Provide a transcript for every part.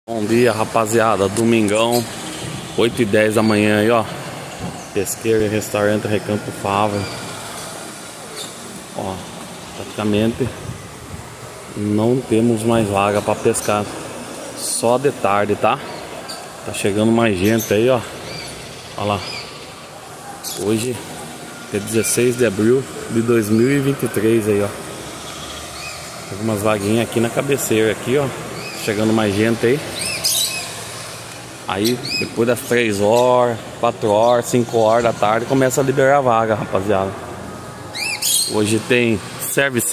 Bom dia, rapaziada, domingão, 8h10 da manhã aí, ó. Pesqueiro e restaurante Recanto Fávaro. Ó, praticamente não temos mais vaga pra pescar. Só de tarde, tá? Tá chegando mais gente aí, ó. Ó lá. Hoje é 16 de abril de 2023 aí, ó. Tem algumas vaguinhas aqui na cabeceira aqui, ó. Chegando mais gente aí. Aí depois das 3 horas, 4 horas, 5 horas da tarde começa a liberar a vaga, rapaziada. Hoje tem service,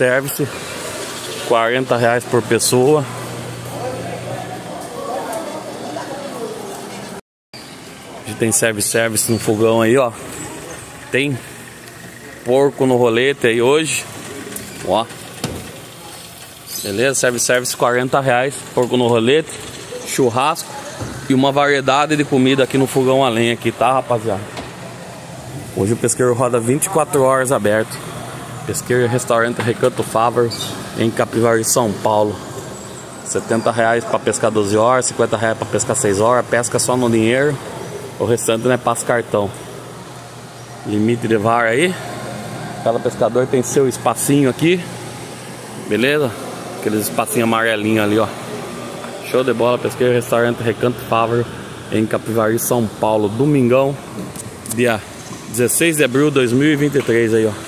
R$40 por pessoa. Hoje tem service no fogão aí, ó. Tem porco no rolete aí hoje, ó. Beleza? Service R$40, porco no rolete, churrasco e uma variedade de comida aqui no fogão a lenha aqui, tá, rapaziada? Hoje o pesqueiro roda 24 horas aberto. Pesqueiro e restaurante Recanto Fávaro, em Capivari, São Paulo. R$70 para pescar 12 horas, R$50 para pescar 6 horas. Pesca só no dinheiro, o restante né, passa cartão. Limite de vara aí. Cada pescador tem seu espacinho aqui, beleza? Aqueles espacinhos amarelinhos ali, ó. Show de bola, pesqueiro, restaurante Recanto Fávaro, em Capivari, São Paulo. Domingão, dia 16 de abril de 2023 aí, ó.